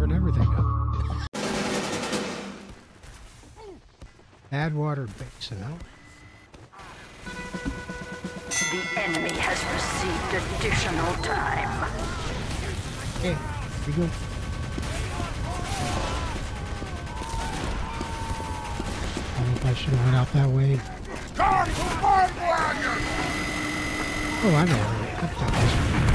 covering everything up. Add water basin, huh? The enemy has received additional time. Okay, here we go. I don't know if I should have went out that way. Oh, I know. I've done this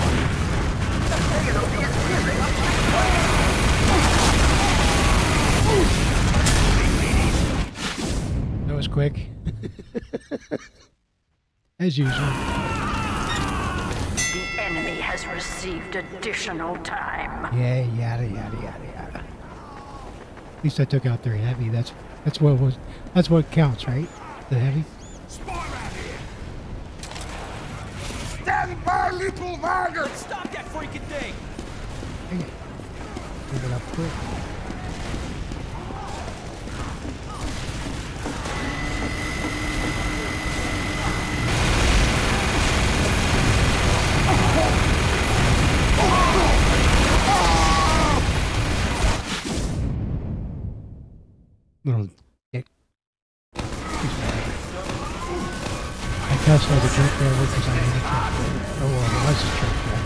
one. That was quick. As usual. The enemy has received additional time. Yeah, yada yada yada yada. At least I took out their heavy. That's what counts, right? The heavy. Stand by, little vargard! Stop that freaking thing! Dang it. Move it up quick. Little dick. I guess I was a jerk there because I made a trick. Oh, well, it was a trick there.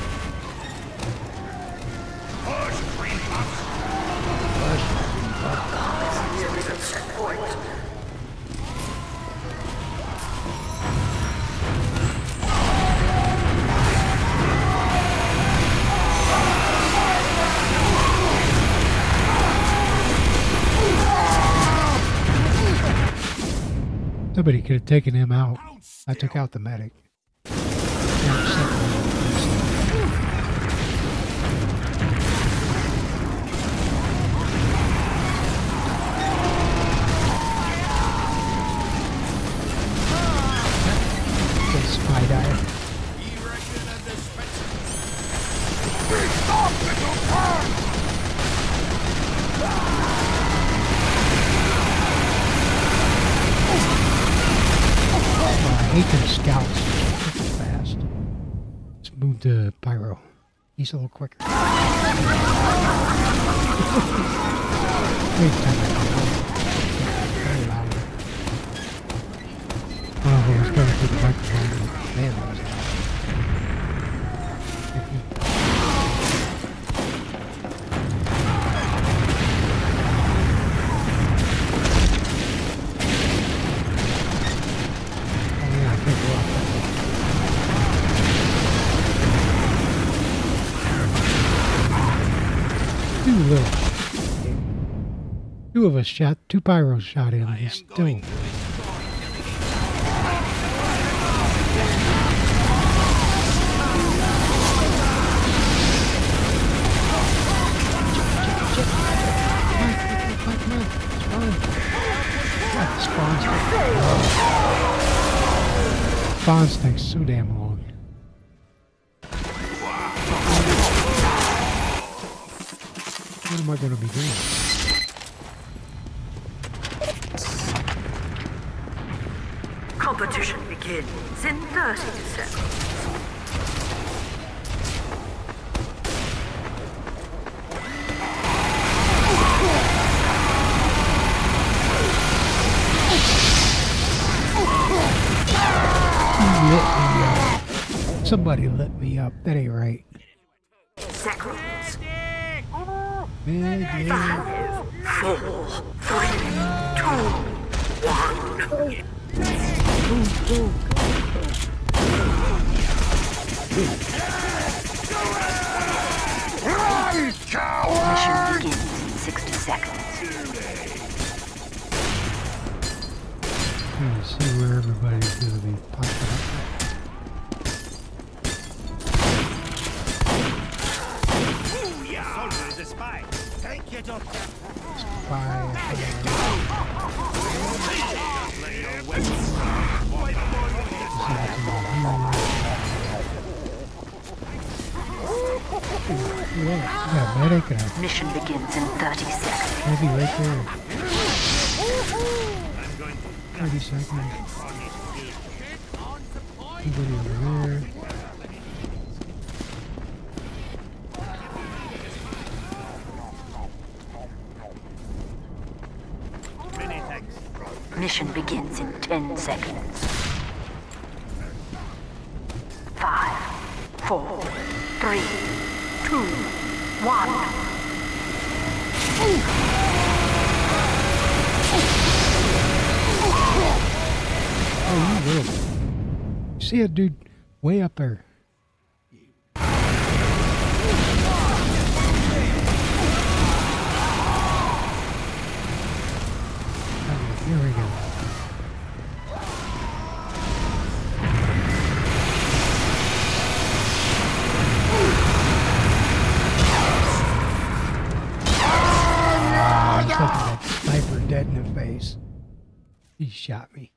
Somebody could have taken him out. I took out the medic. Spy dive. I hate them scouts. They're fast. Let's move to Pyro. He's a little quicker. Wait, very loud. Oh, it's going through the microphone. Man, that was loud. Two of us shot, two pyros shot in, and he's still... Spawns takes so damn long. What am I going to be doing? Competition begins in 30 seconds. Somebody lit me up. That ain't right. Seconds. Man, 5, 4, 3, 2, 1. Run, coward! Mission begins in 60 seconds. Let's see where everybody's going to be popping up. The spy. Thank you, Doctor. Spy. Yeah, medic and Mission begins in 30 seconds. heavy right there. 30 seconds. Anybody over there? Mission begins in 10 seconds. 5, 4, 3, 2, 1. Oh, you little. You see a dude way up there. Okay, here we go. That sniper dead in the face. He shot me.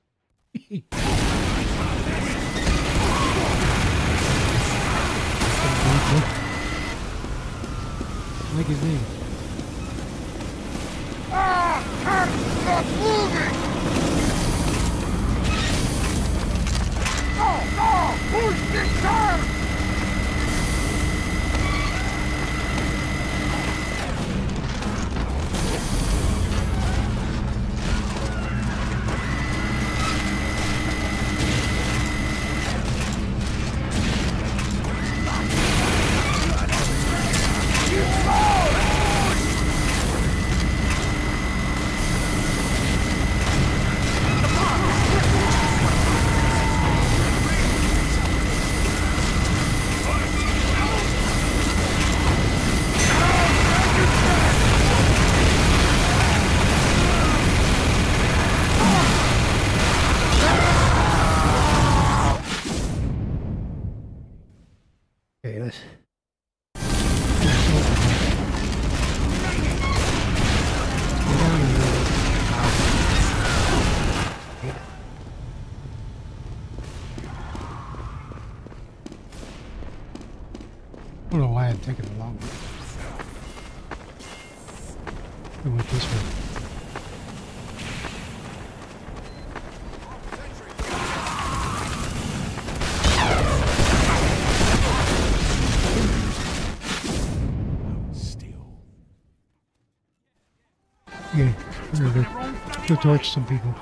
Like his name. Stop moving! No! Push this car! Okay, let's. I don't know why I'm taking a long way. I went this way. Okay, we're gonna go torch some people.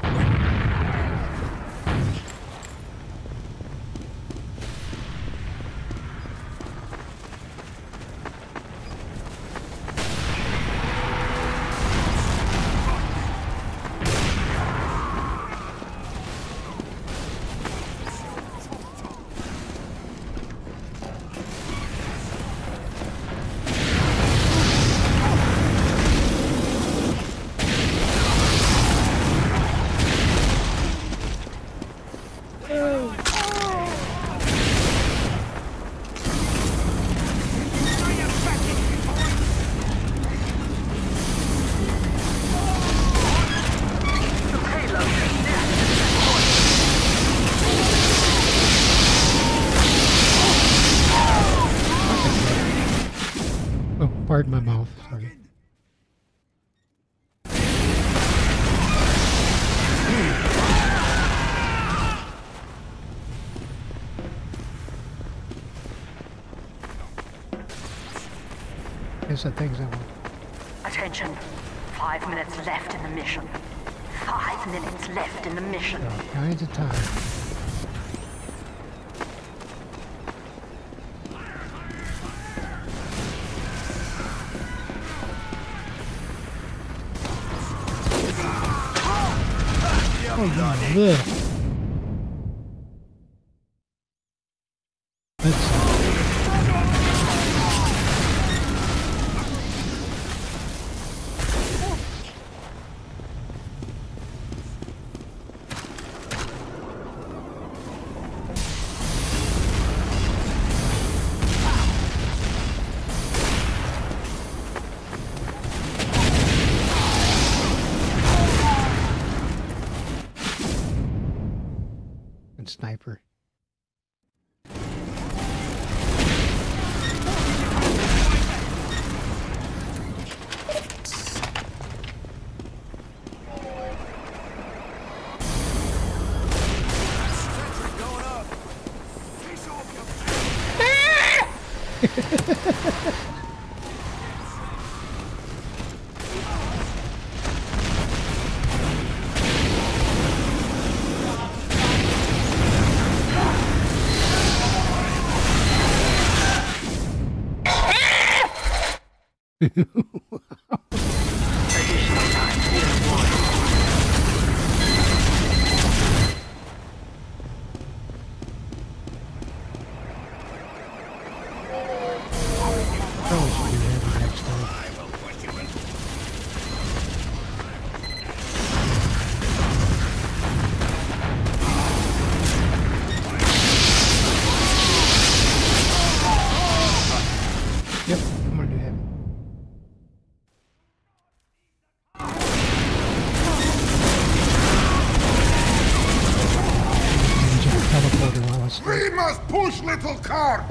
Oh, pardon my mouth, sorry. Guess the things I want. Attention. 5 minutes left in the mission. 5 minutes left in the mission. All kinds of time. Oh, you little. Sniper. Additional time to reward. Probably should do heavy next time. Yep, I'm gonna do heavy. Teleporter while I sleep. We must push, little cart!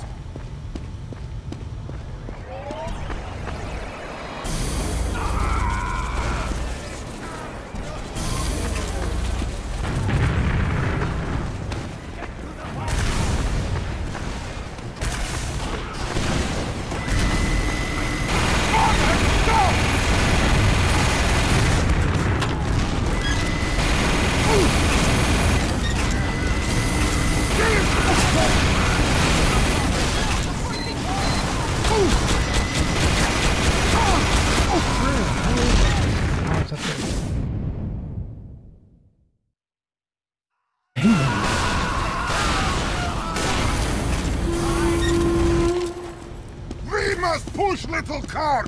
Oh, it's up there. We must push, little cart!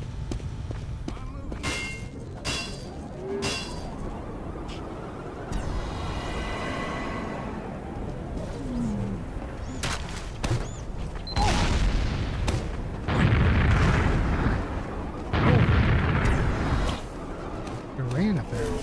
It ran up there.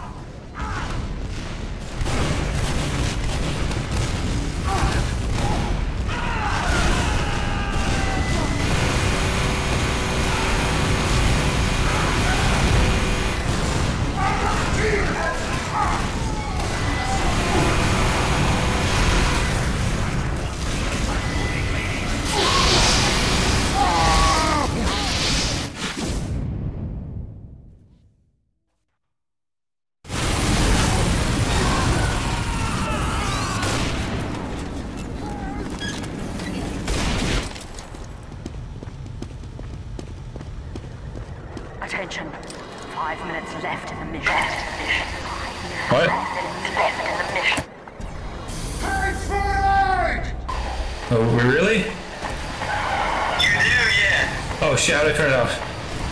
Attention. 5 minutes left in the mission. What? 5 minutes left in the mission. Hey, fire! Oh, we really? You do, yeah. Oh shit, how do I turn it off?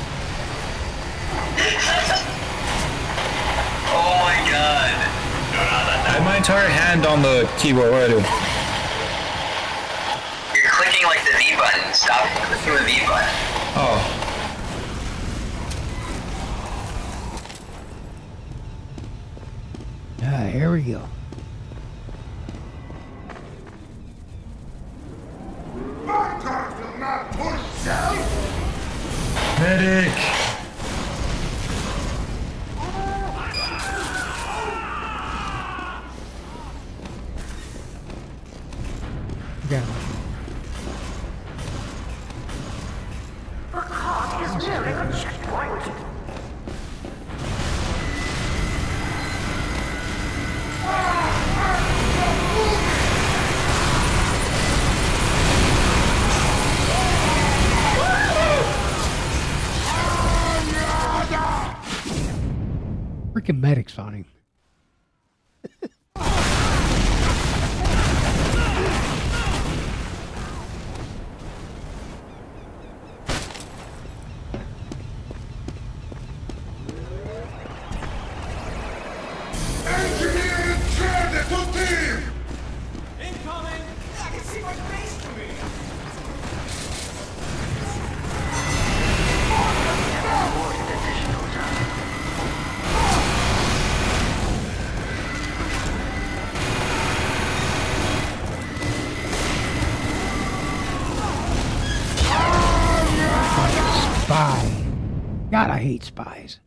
Oh my god. I had my entire hand on the keyboard, what do I do? You're clicking like the V button. Stop clicking the V button. Oh. Ah, here we go. My cart will not push, self! Medic! Got it. The cart is nearing a checkpoint. Freaking medics on him. Engineer in charge to team! Incoming! I can see my face from here! Spy. God, I hate spies.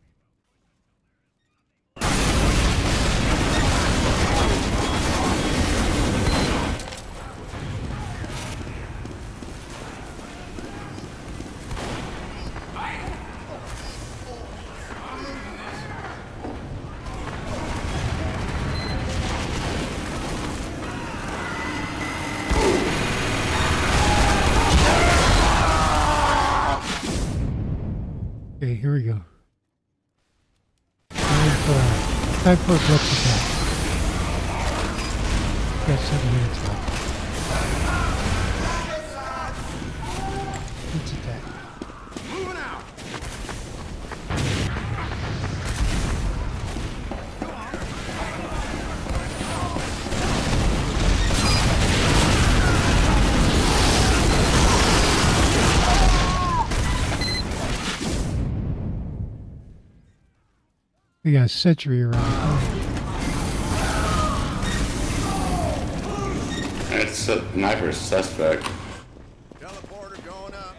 Okay, here we go. Time for a blitz attack. Got 7 minutes left. Blitz attack. Moving out. We got a sentry around the corner. It's a sniper suspect. Teleporter going up.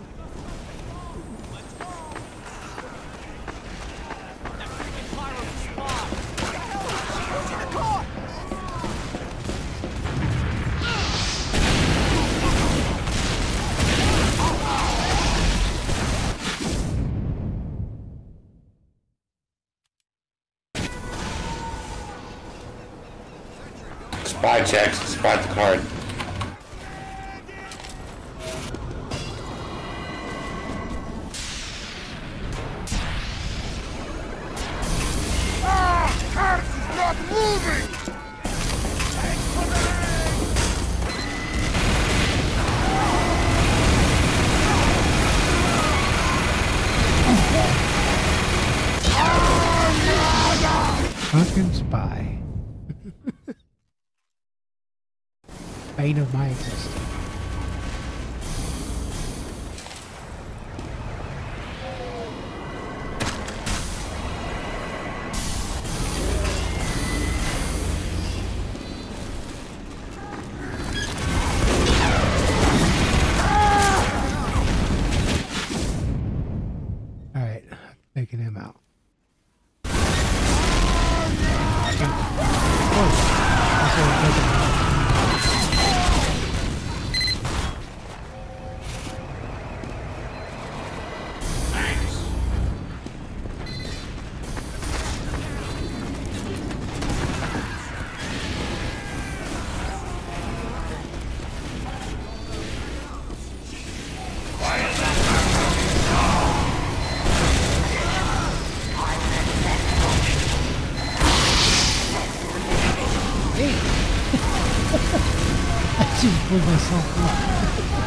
Spy checks, spy the card. Cars is not moving! Fucking spy. Bane of my existence. Alright, taking him out. I just pulled myself up.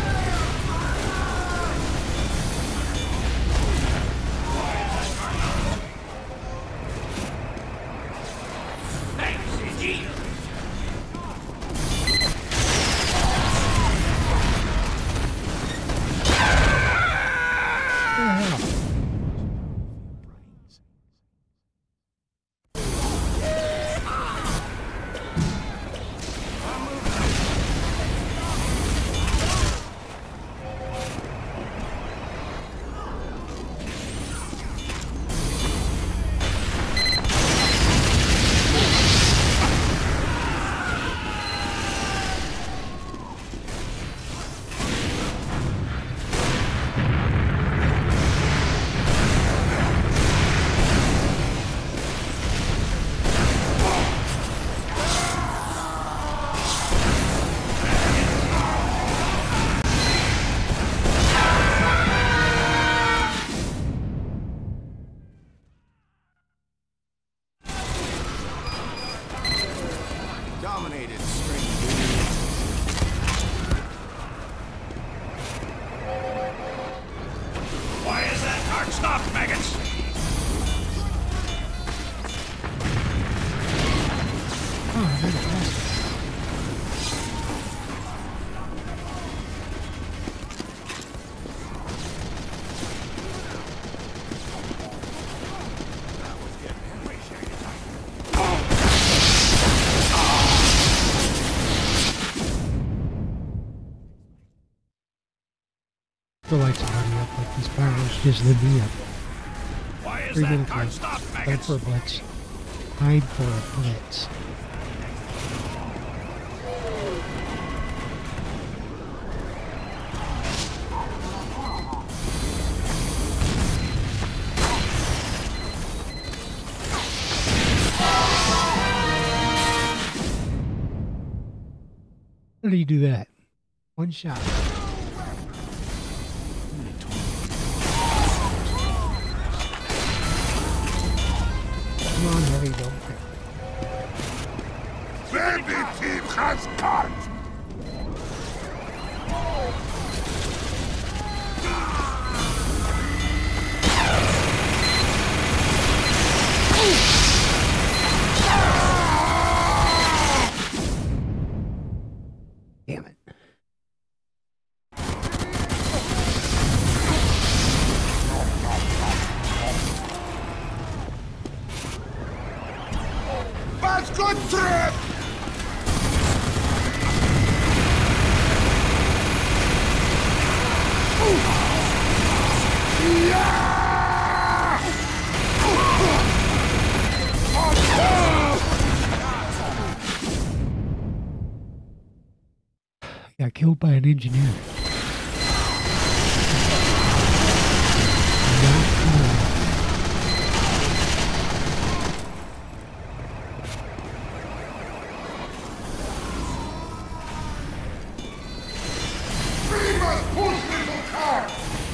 Dominated, strange. Why is that cart stopped, maggots? Oh, I really lost it. The lights are already up, like these fireworks just lit me up. Why is 3 that minutes cart left. stopped, Time maggots? for a blitz. Time for a blitz. How do you do that? One shot. Come on, Heavy, don't. Baby team has cart. Damn it. That's good trip. Got killed by an engineer. Not cool. We must push little car.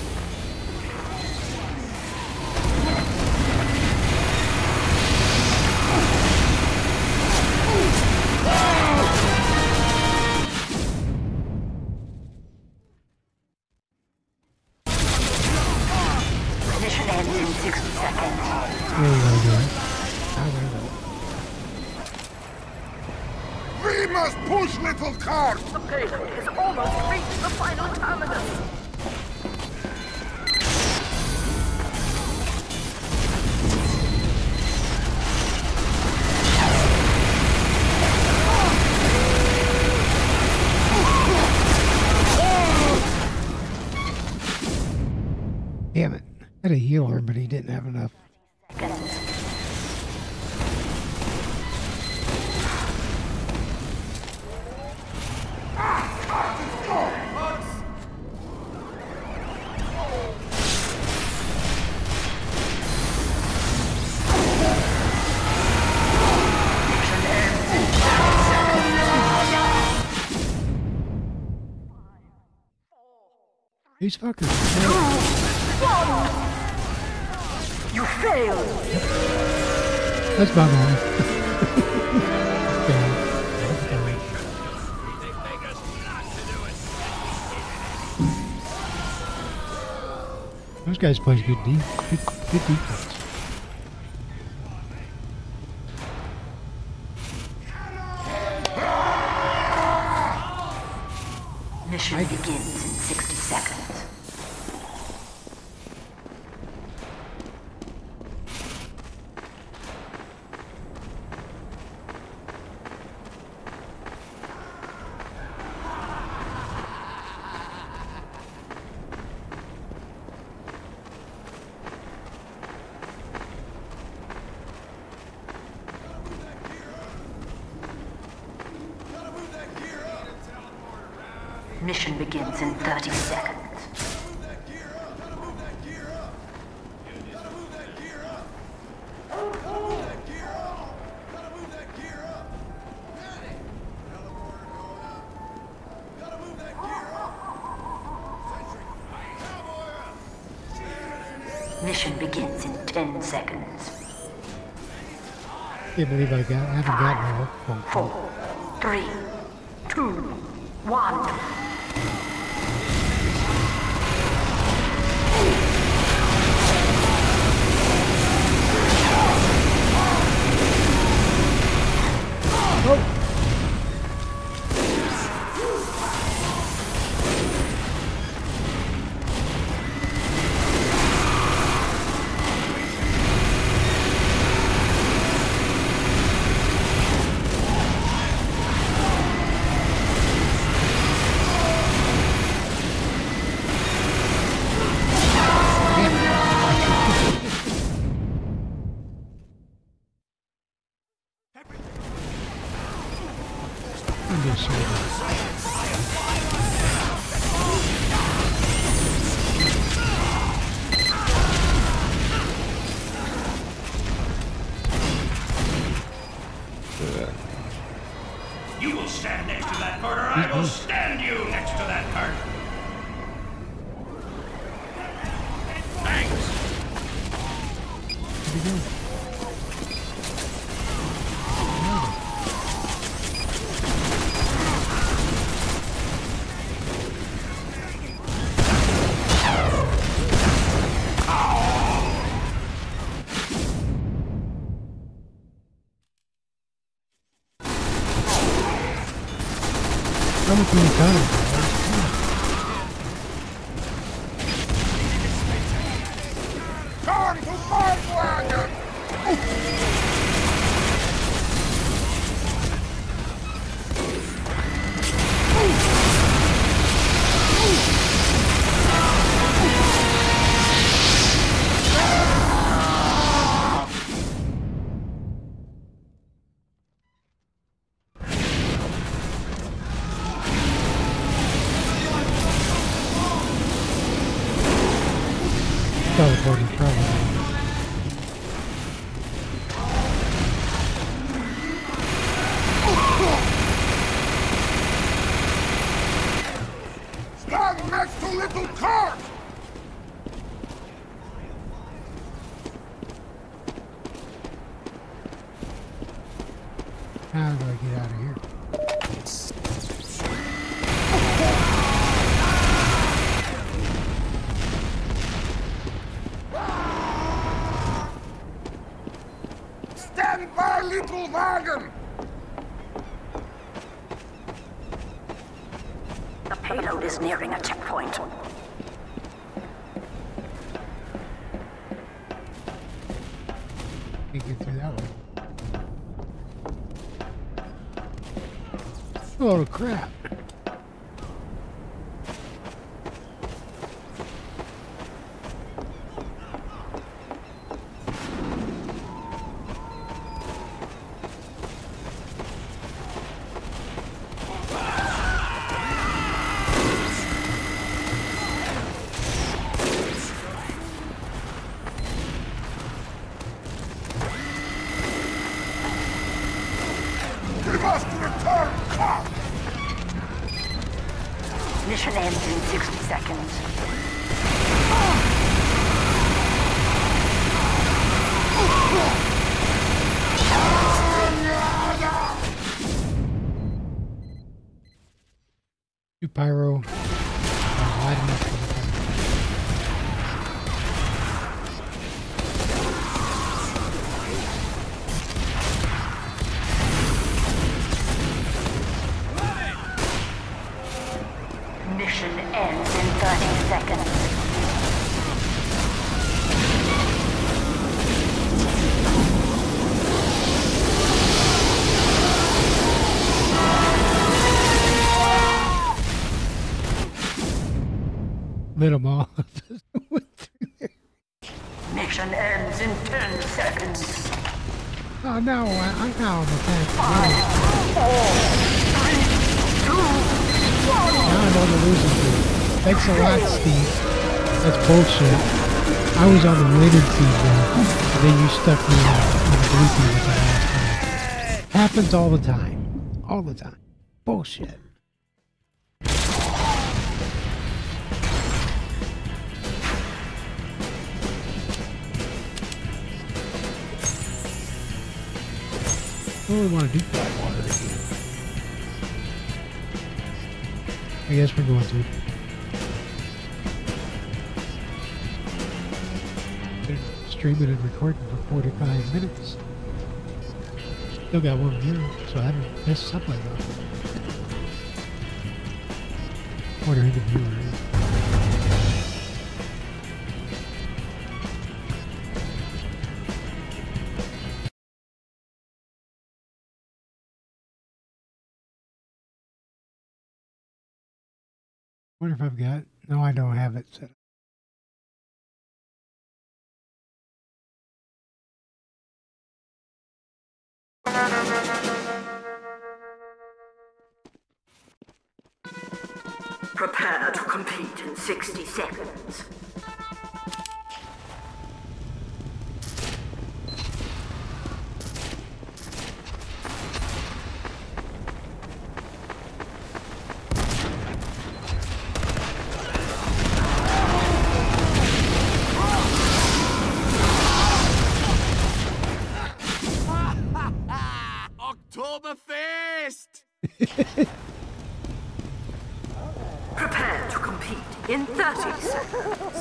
Mission ends in 60 seconds. There we go, dude. There we go. We must push little car. The payload has almost reached the final terminus. Damn it. Had a healer, but he didn't have enough. Seconds. These fuckers. You failed. That's my mom. Those guys play good defense. Mission begins in 60 seconds. Mission begins in 30 seconds. Mission begins in 10 seconds. Can't believe I haven't gotten a phone call. 4, 3, 2, 1. You will stand next to that cart, or I will stand you next to that cart. Thanks. through the tunnel. Come to my wagon! Teleporting probably. Stand next to little cart! How do I get out of here? Stand by, little wagon! The payload is nearing a checkpoint. Can't get through that one. Oh crap. We must return cart! Mission ends in 60 seconds. You pyro. Light him up for the time. Mission ends in 30 seconds. Lit them all. Mission ends in 10 seconds. Oh no, I'm now on the tank. 5, 4, 3, 2, 1. Now I'm on the losing team. Thanks a lot, Steve. That's bullshit. I was on the winning team now, and then you stuck me on the blue team at the last time. Happens all the time. All the time. Bullshit. I really want to do that water again. I guess we're going to. Been streaming and recording for 45 minutes. Still got one viewer, so I haven't messed something up. Order in the viewer. Wonder if I've got. No, I don't have it set up. Prepare to compete in 60 seconds. Oktoberfest! Prepare to compete in 30 seconds.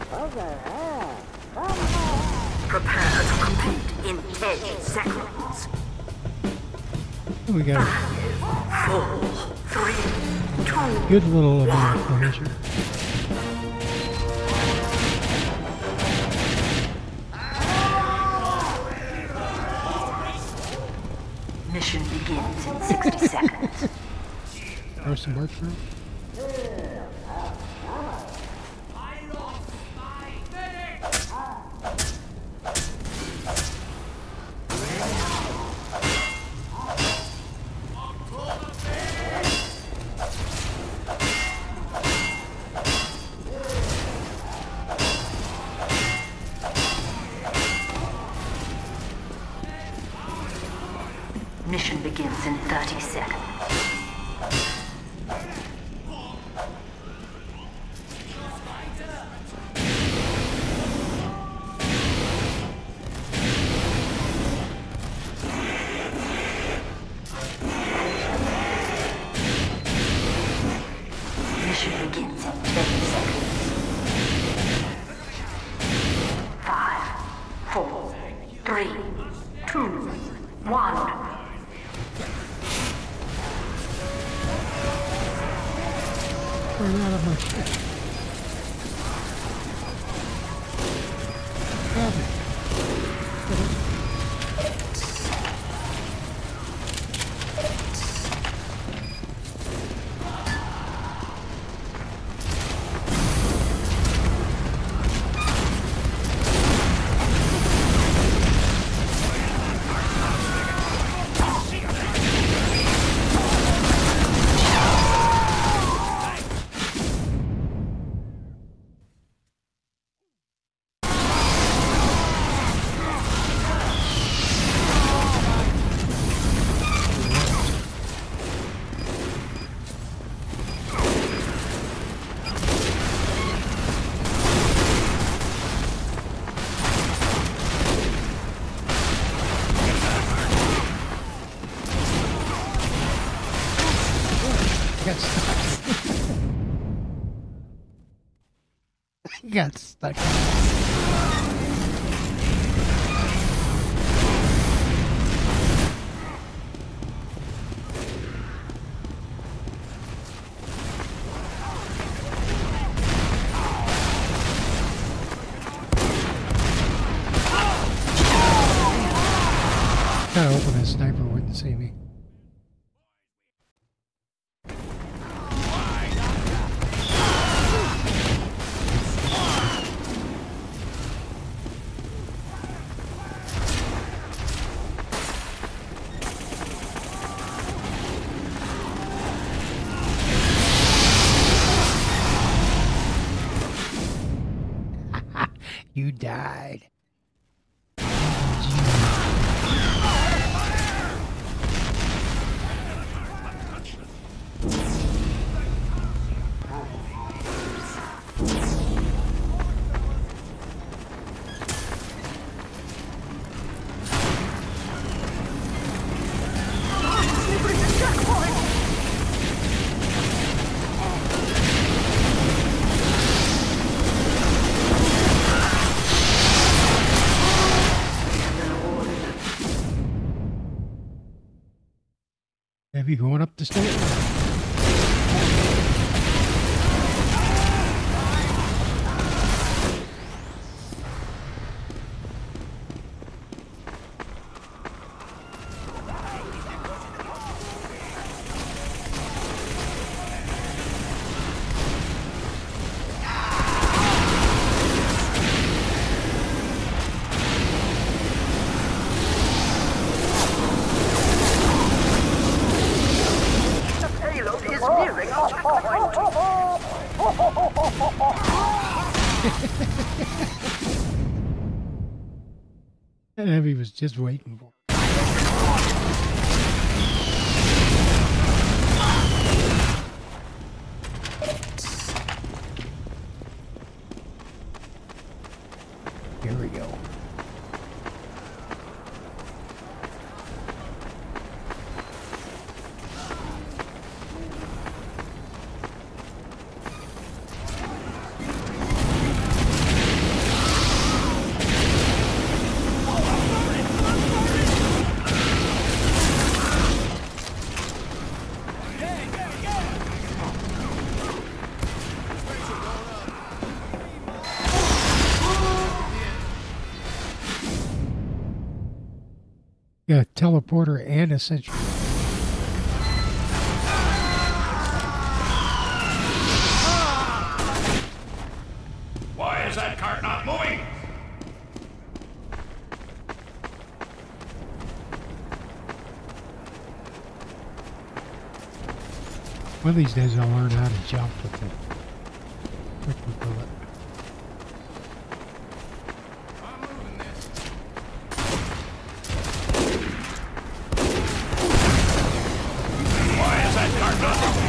Prepare to compete in 10 seconds. We got 4, 3, 2. a good little amount of furniture. Mission begins in 60 seconds. Throw some work through. Mission begins in 30 seconds. Mission begins in 10 seconds. 5, 4, 3, 2, 1. Run out of my shit. Grab it. Got stuck. Got stuck. Gotta open that sniper wouldn't see me. You died. Have you going up the stairs? That heavy was just waiting for. Here we go. Yeah, teleporter and a sentry. Why is that cart not moving? One of these days I'll learn how to jump with it. Quickly bullet. Why is that cart not moving?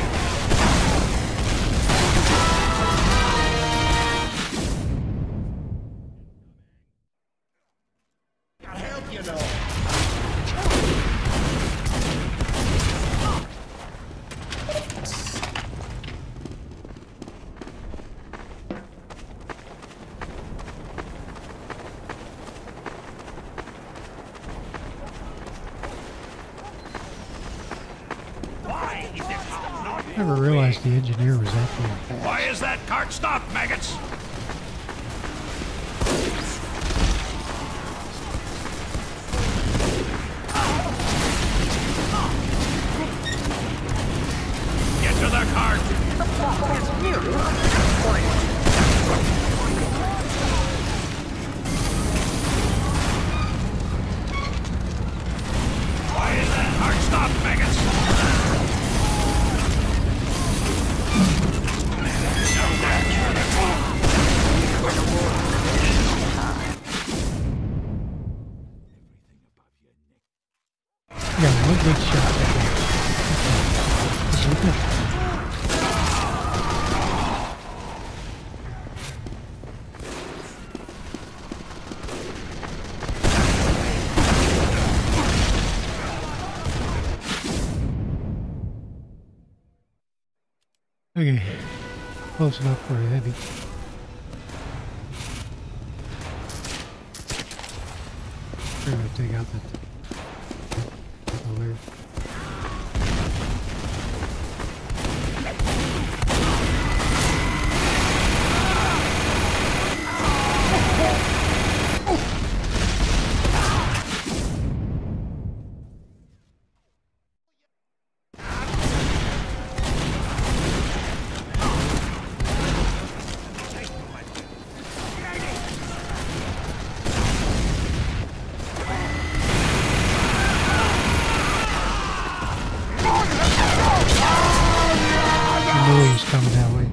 I'll help you know. Why is this cart not Never realized the engineer was that damn fast. Why is that cart stopped, maggots? Get to the cart! Why is that cart stopped, maggots? Yeah, one good shot. Okay. Okay, close enough for a heavy. We're gonna take out the alert. I knew he was coming that way.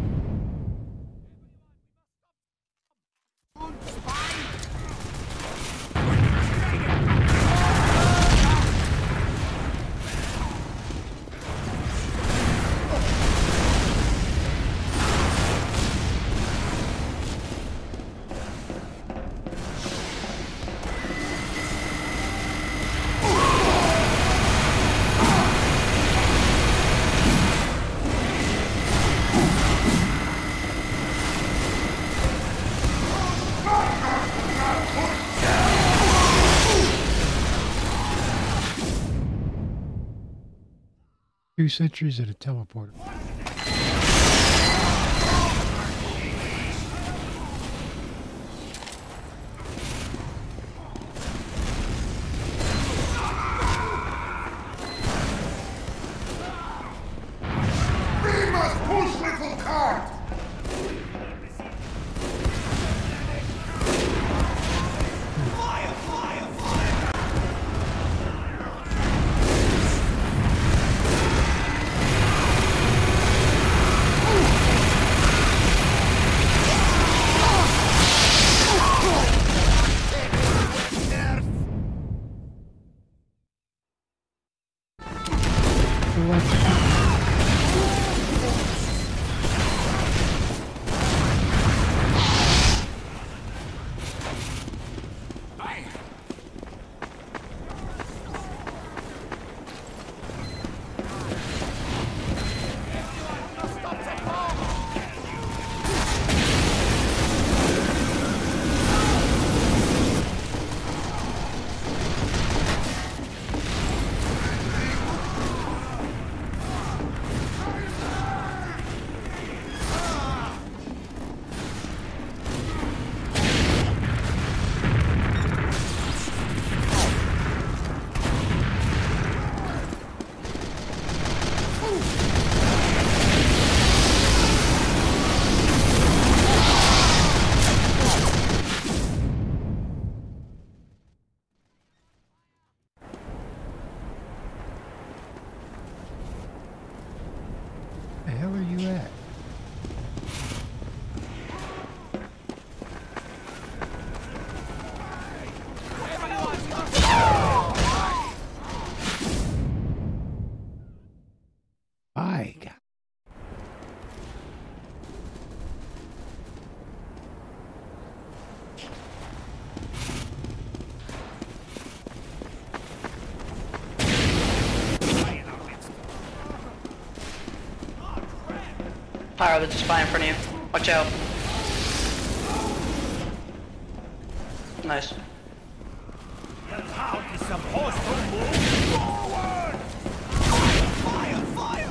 Two sentries and a teleporter. We must push, little cart! Pyro that's just flying in front of you. Watch out. Nice. The town is supposed to move forward! Fire! Fire!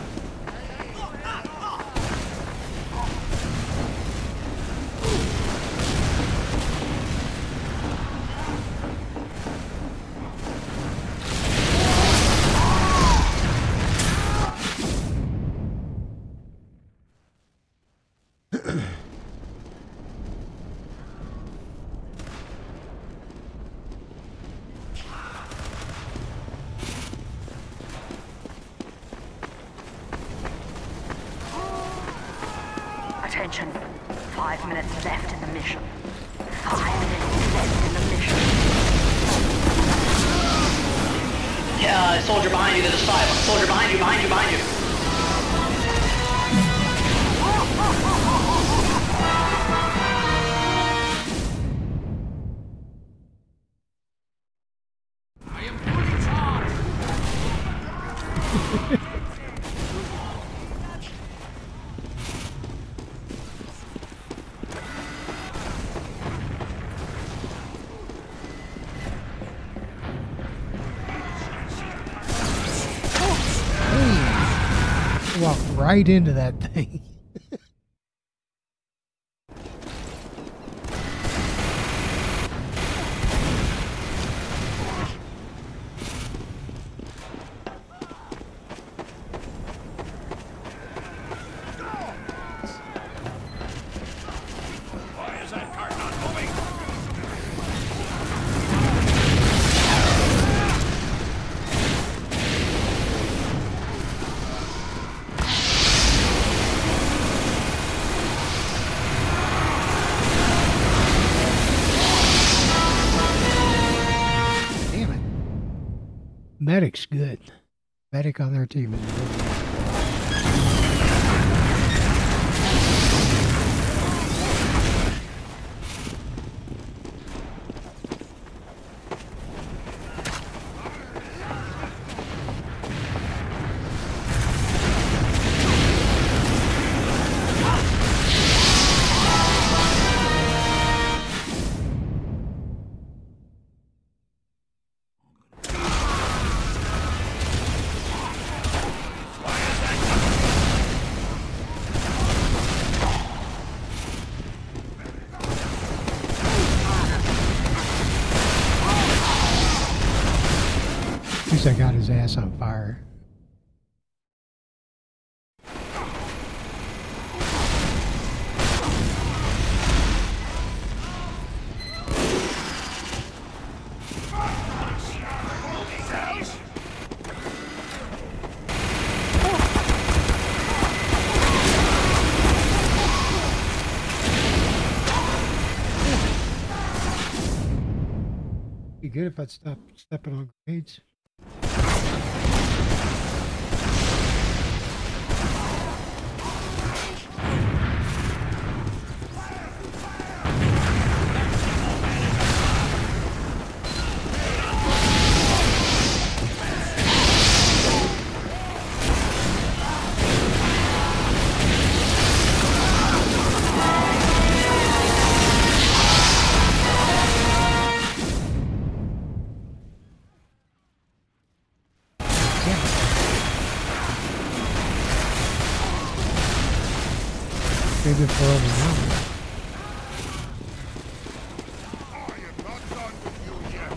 Attention. 5 minutes left in the mission. 5 minutes left in the mission. Yeah, soldier behind you to the side. Soldier behind you, behind you, behind you. I am fully charged. Walked right into that thing. Why is that cart not moving? Damn it. Medic's good. Medic on their team is good. At least I got his ass on fire. Be good if I'd stop stepping on grenades. Maybe for over now. I am not done with you yet.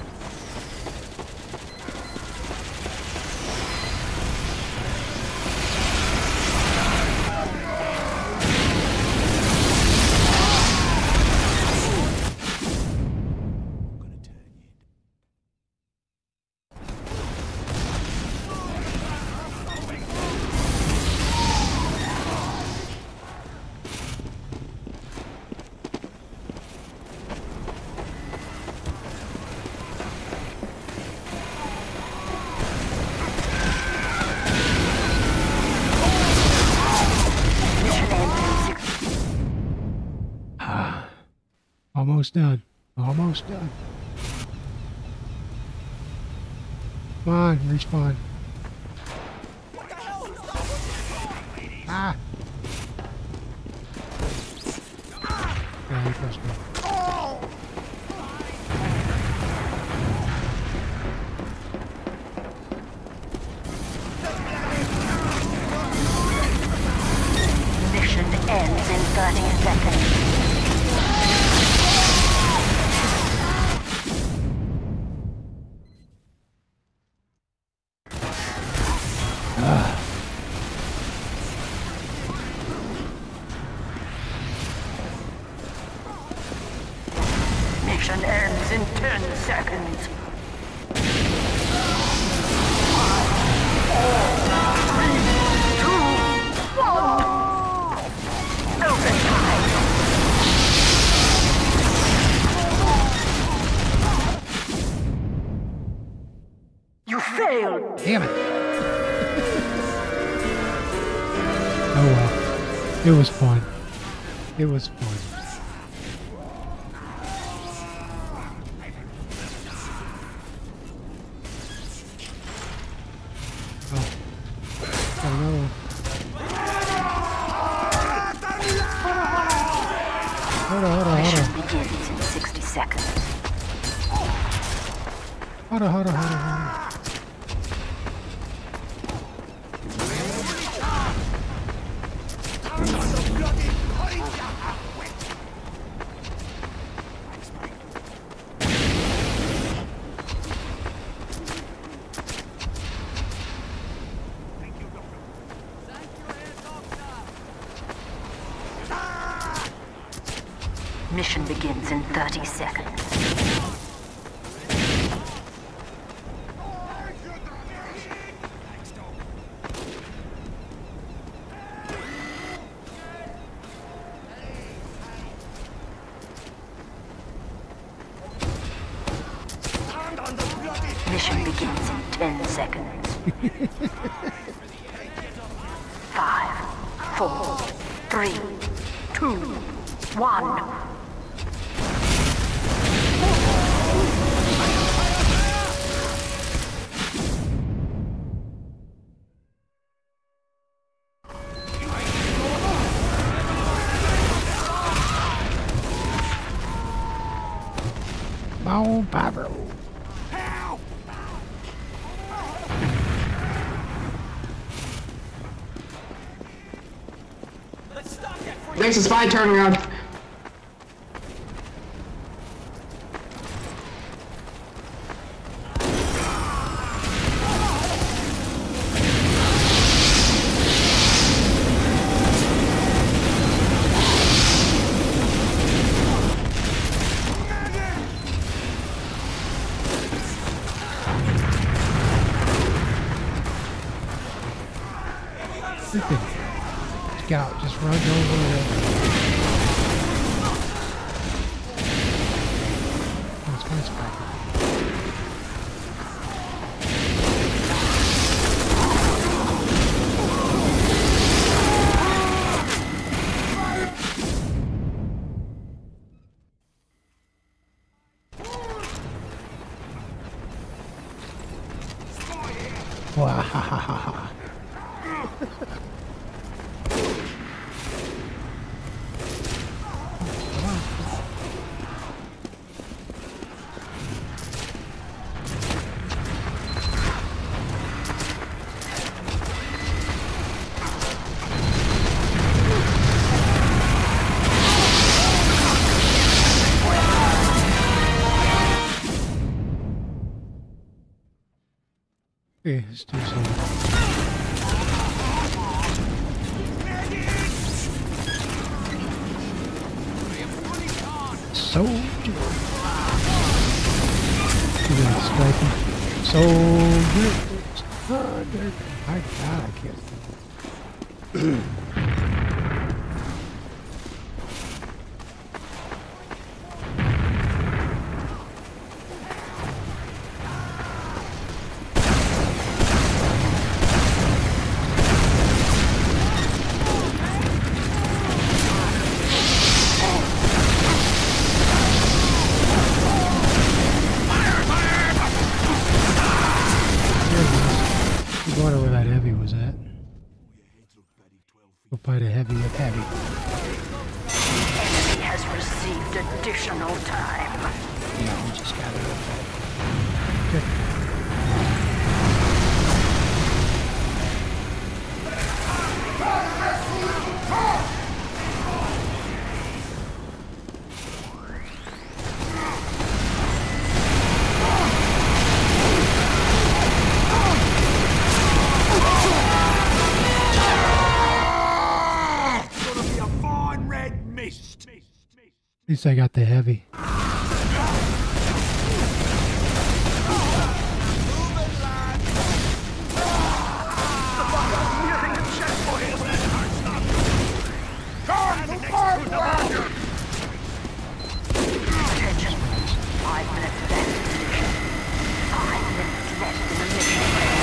Almost done. Almost done. Come on, respawn. Ah! Yeah, you trust me. Mission ends in 30 seconds. Mission ends in 10 seconds. 5, 4, 3, 2, 1. Overtime. You failed. Damn it. Oh well. It was fun. It was fun. Mission begins in 60 seconds. Hold on. Mission begins in 30 seconds. Mission begins in 10 seconds. 5, 4, 3, 2, 1. Oh, Pablo. There's a spy turnaround. Scout just runs over there. Oh, it's my spot. Wow, ha ha ha ha. Okay, let's do some. Soldier. Soldier. My God, I can't. Enemy has received additional time. Yeah, we just got it. Okay. At least I got the heavy. Attention. 5 minutes left in the mission. 5 minutes left in the mission.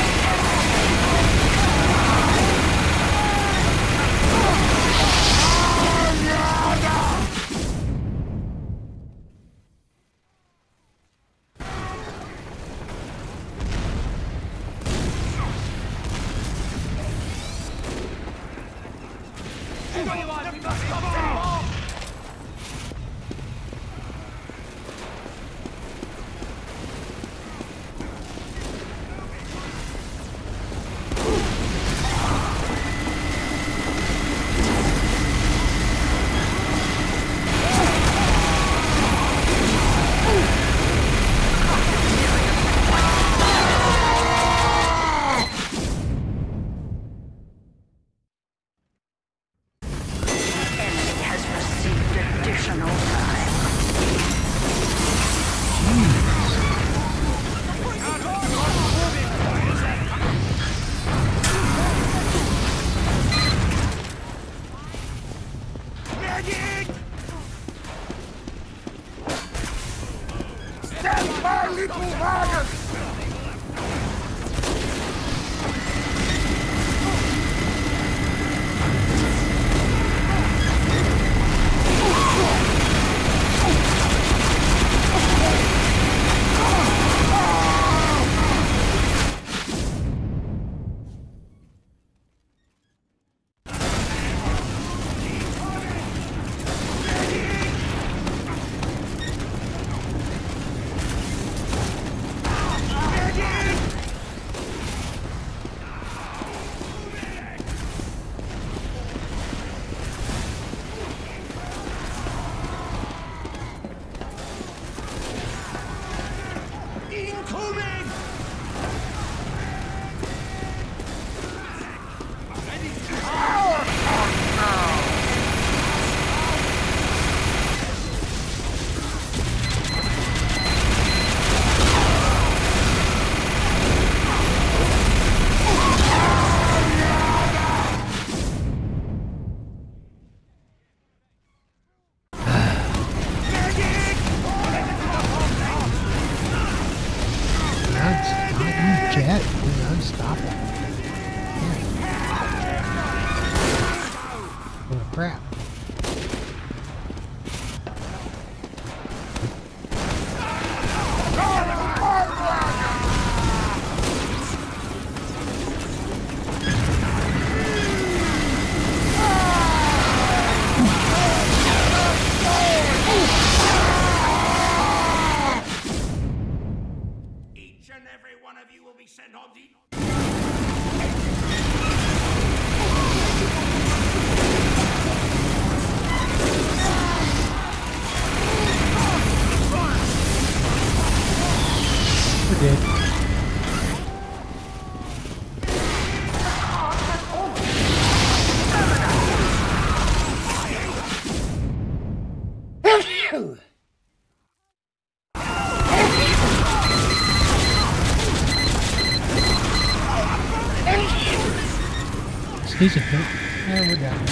He's a hit. Yeah, we're down.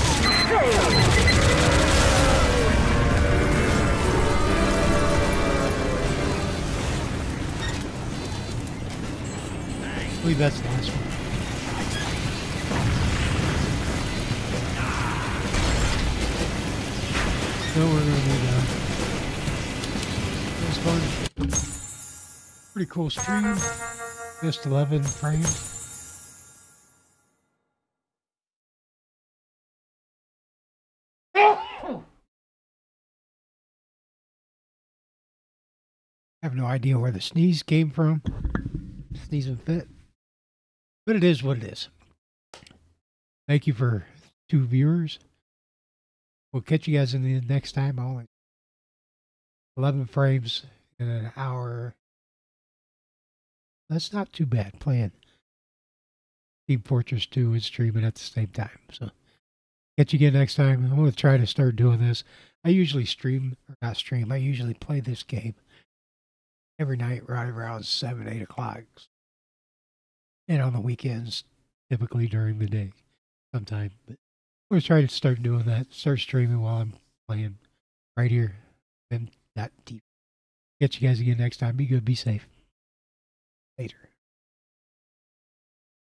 I believe that's the last one. So we're going to need fun. Pretty cool stream. Just 11 frames. I have no idea where the sneeze came from. Sneezing fit. But it is what it is. Thank you for 2 viewers. We'll catch you guys in the next time. 11 frames in an hour. That's not too bad playing Team Fortress 2 and streaming at the same time. So catch you again next time. I'm going to try to start doing this. I usually I usually play this game every night right around 7, 8 o'clock. And on the weekends, typically during the day sometime. But I'm going to try to start doing that. Start streaming while I'm playing right here. VimmTV. Catch you guys again next time. Be good. Be safe. Later.